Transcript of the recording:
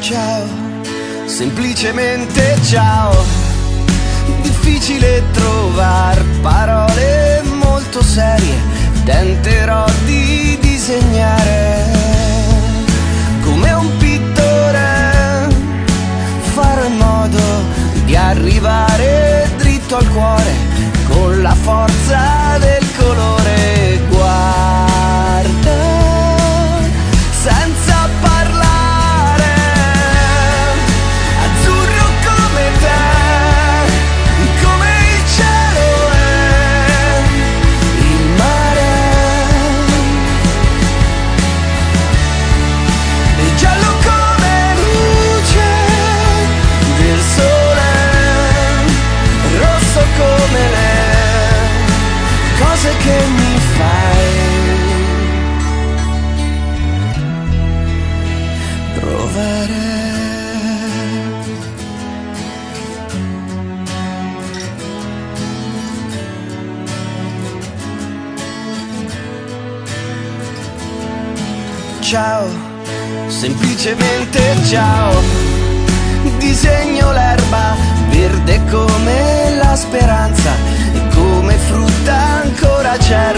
Ciao, semplicemente ciao. Difficile trovar parole molto serie, tenterò di disegnare come un pittore, farò in modo di arrivare dritto al cuore con la forza del colore. Guarda, senza parlare, azzurro come te, come il cielo è il mare, e giallo come luce del sole, rosso come le cose che mi fai provare. Ciao, semplicemente ciao. Disegno l'erba verde come la speranza e come frutta ancora c'era.